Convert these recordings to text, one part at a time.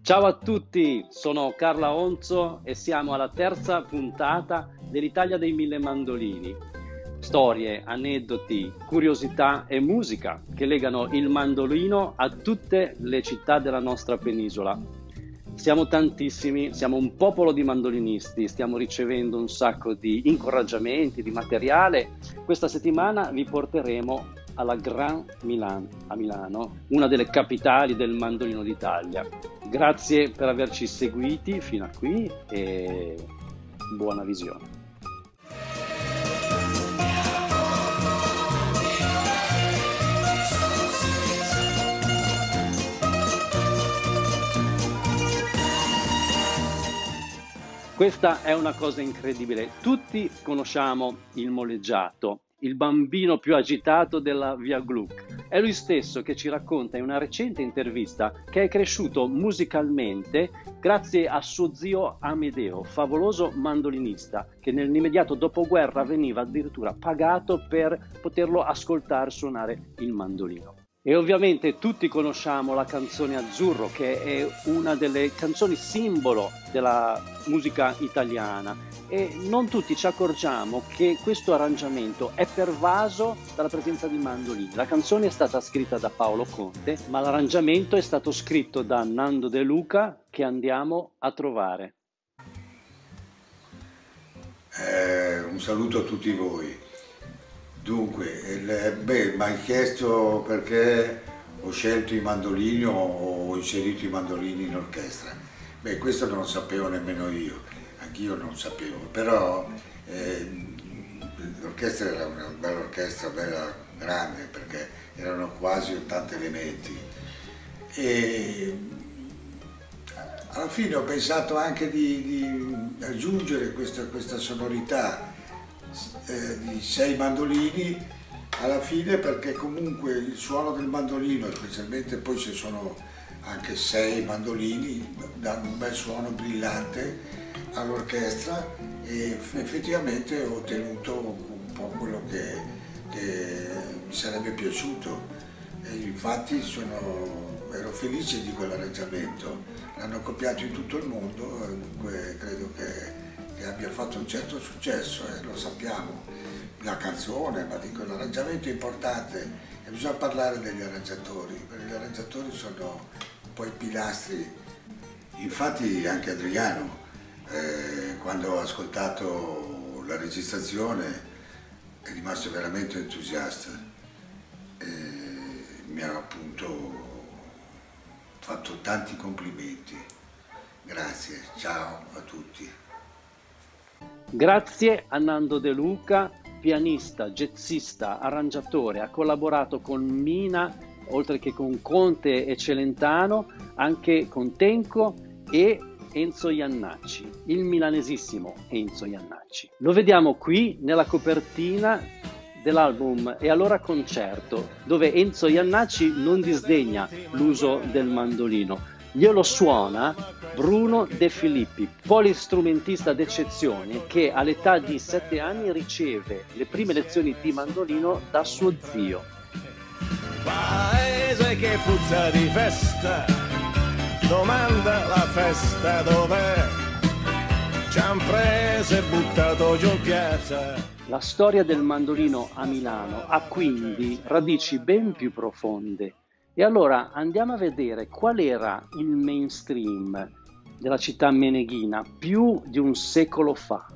Ciao a tutti, sono Carla Onzo e siamo alla terza puntata dell'Italia dei Mille Mandolini. Storie, aneddoti, curiosità e musica che legano il mandolino a tutte le città della nostra penisola. Siamo tantissimi, siamo un popolo di mandolinisti, stiamo ricevendo un sacco di incoraggiamenti, di materiale. Questa settimana vi porteremo alla Grand Milan a Milano, una delle capitali del mandolino d'Italia. Grazie per averci seguiti fino a qui e buona visione. Questa è una cosa incredibile. Tutti conosciamo il moleggiato, il bambino più agitato della Via Gluck. È lui stesso che ci racconta in una recente intervista che è cresciuto musicalmente grazie a suo zio Amedeo, favoloso mandolinista, che nell'immediato dopoguerra veniva addirittura pagato per poterlo ascoltare suonare il mandolino. E ovviamente tutti conosciamo la canzone Azzurro, che è una delle canzoni simbolo della musica italiana, e non tutti ci accorgiamo che questo arrangiamento è pervaso dalla presenza di mandolini. La canzone è stata scritta da Paolo Conte, ma l'arrangiamento è stato scritto da Nando De Luca, che andiamo a trovare. Un saluto a tutti voi. Dunque, mi hai chiesto perché ho scelto i mandolini o ho inserito i mandolini in orchestra. Beh, questo non lo sapevo nemmeno io, anch'io non sapevo, però l'orchestra era una bella orchestra, bella grande, perché erano quasi 80 elementi. E alla fine ho pensato anche di aggiungere questa sonorità di 6 mandolini alla fine, perché comunque il suono del mandolino, specialmente poi se sono anche 6 mandolini, danno un bel suono brillante all'orchestra, e effettivamente ho ottenuto un po' quello che mi sarebbe piaciuto, e infatti ero felice di quell'arrangiamento. L'hanno copiato in tutto il mondo, dunque credo che abbia fatto un certo successo, lo sappiamo, la canzone, ma dico l'arrangiamento è importante, e bisogna parlare degli arrangiatori, perché gli arrangiatori sono un po' i pilastri. Infatti anche Adriano, quando ha ascoltato la registrazione, è rimasto veramente entusiasta, mi ha appunto fatto tanti complimenti. Grazie, ciao a tutti. Grazie a Nando De Luca, pianista, jazzista, arrangiatore, ha collaborato con Mina, oltre che con Conte e Celentano, anche con Tenco e Enzo Jannacci, il milanesissimo Enzo Jannacci. Lo vediamo qui nella copertina dell'album E allora concerto, dove Enzo Jannacci non disdegna l'uso del mandolino. Glielo suona Bruno De Filippi, polistrumentista d'eccezione, che all'età di 7 anni riceve le prime lezioni di mandolino da suo zio. Paese che puzza di festa, domanda la festa dov'è, ci han preso e buttato giù in piazza. La storia del mandolino a Milano ha quindi radici ben più profonde. E allora andiamo a vedere qual era il mainstream della città meneghina più di un secolo fa.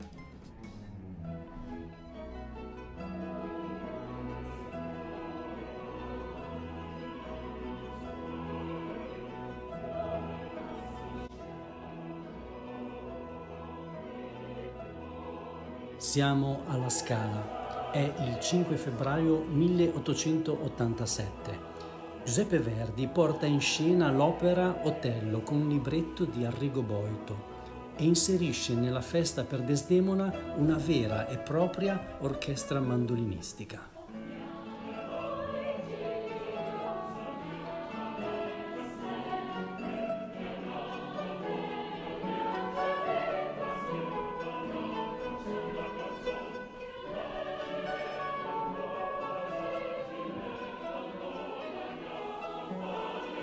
Siamo alla Scala, è il 5 febbraio 1887. Giuseppe Verdi porta in scena l'opera Otello con un libretto di Arrigo Boito e inserisce nella festa per Desdemona una vera e propria orchestra mandolinistica.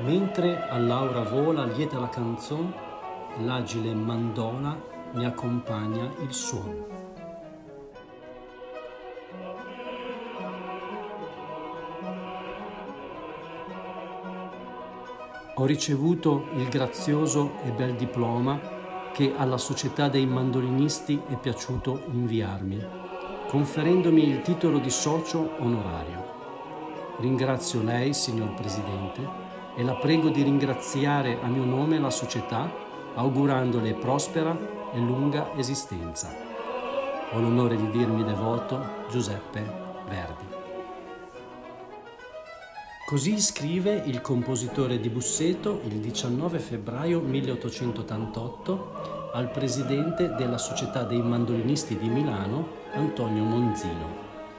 Mentre all'aura vola lieta la canzone, l'agile mandola ne accompagna il suono. Ho ricevuto il grazioso e bel diploma che alla Società dei Mandolinisti è piaciuto inviarmi, conferendomi il titolo di socio onorario. Ringrazio lei, signor Presidente, e la prego di ringraziare a mio nome la società, augurandole prospera e lunga esistenza. Ho l'onore di dirmi devoto Giuseppe Verdi. Così scrive il compositore di Busseto il 19 febbraio 1888 al presidente della Società dei Mandolinisti di Milano, Antonio Monzino.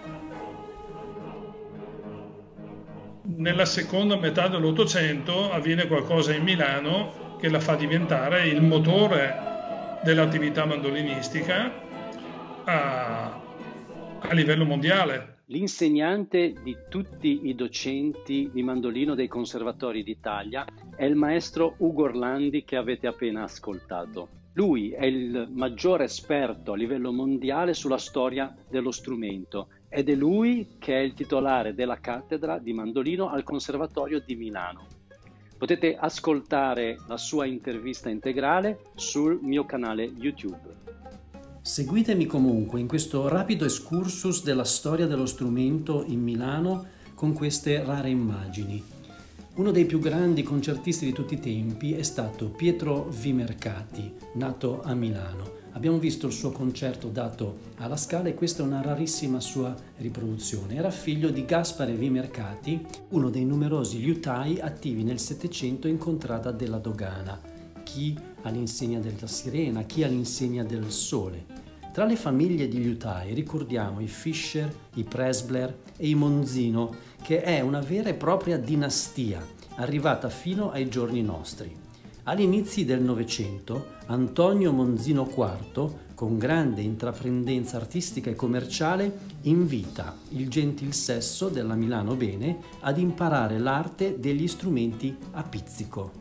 Nella seconda metà dell'Ottocento avviene qualcosa in Milano che la fa diventare il motore dell'attività mandolinistica a livello mondiale. L'insegnante di tutti i docenti di mandolino dei conservatori d'Italia è il maestro Ugo Orlandi che avete appena ascoltato. Lui è il maggiore esperto a livello mondiale sulla storia dello strumento ed è lui che è il titolare della cattedra di mandolino al Conservatorio di Milano. Potete ascoltare la sua intervista integrale sul mio canale YouTube. Seguitemi comunque in questo rapido excursus della storia dello strumento in Milano con queste rare immagini. Uno dei più grandi concertisti di tutti i tempi è stato Pietro Vimercati, nato a Milano. Abbiamo visto il suo concerto dato alla Scala e questa è una rarissima sua riproduzione. Era figlio di Gaspare Vimercati, uno dei numerosi liutai attivi nel Settecento in contrada della dogana, chi all'insegna della sirena, chi all'insegna del sole. Tra le famiglie di liutai ricordiamo i Fischer, i Presbler e i Monzino, che è una vera e propria dinastia, arrivata fino ai giorni nostri. Agli inizi del Novecento, Antonio Monzino IV, con grande intraprendenza artistica e commerciale, invita il gentil sesso della Milano Bene ad imparare l'arte degli strumenti a pizzico.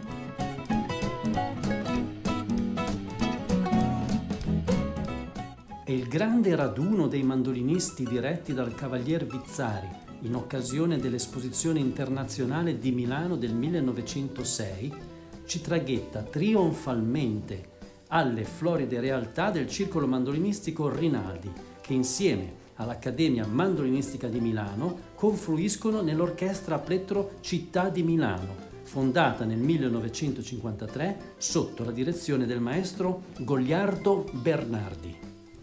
È il grande raduno dei mandolinisti diretti dal Cavalier Vizzari in occasione dell'Esposizione Internazionale di Milano del 1906 ci traghetta trionfalmente alle floride realtà del circolo mandolinistico Rinaldi, che insieme all'Accademia Mandolinistica di Milano confluiscono nell'Orchestra a Plettro Città di Milano, fondata nel 1953 sotto la direzione del maestro Goliardo Bernardi.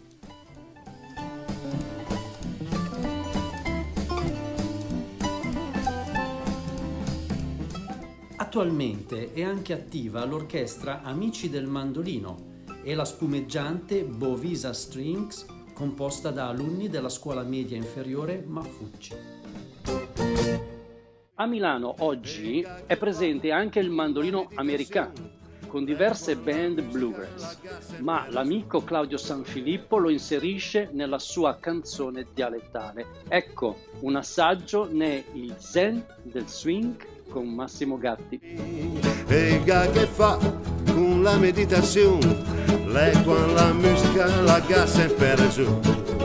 Attualmente è anche attiva l'orchestra Amici del Mandolino e la spumeggiante Bovisa Strings, composta da alunni della scuola media inferiore Maffucci. A Milano oggi è presente anche il mandolino americano, con diverse band bluegrass, ma l'amico Claudio Sanfilippo lo inserisce nella sua canzone dialettale. Ecco un assaggio ne Il Zen del Swing con Massimo Gatti. E il ga che fa con la meditazione, lei con la musica la ga sempre su.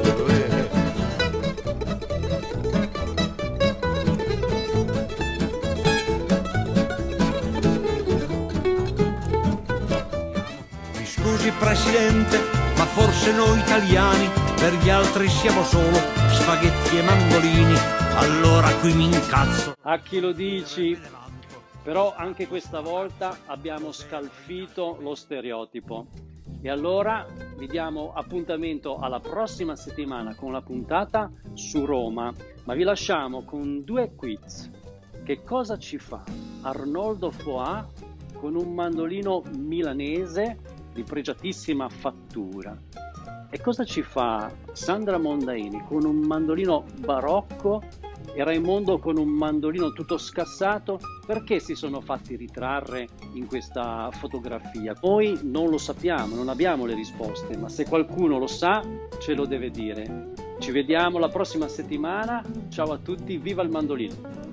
Mi scusi Presidente, ma forse noi italiani per gli altri siamo solo spaghetti e mandolini. Allora qui mi incazzo. A chi lo dici? Però anche questa volta abbiamo scalfito lo stereotipo. E allora vi diamo appuntamento alla prossima settimana con la puntata su Roma. Ma vi lasciamo con due quiz. Che cosa ci fa Arnoldo Foà con un mandolino milanese di pregiatissima fattura? E cosa ci fa Sandra Mondaini con un mandolino barocco e Raimondo con un mandolino tutto scassato? Perché si sono fatti ritrarre in questa fotografia? Noi non lo sappiamo, non abbiamo le risposte, ma se qualcuno lo sa ce lo deve dire. Ci vediamo la prossima settimana, ciao a tutti, viva il mandolino!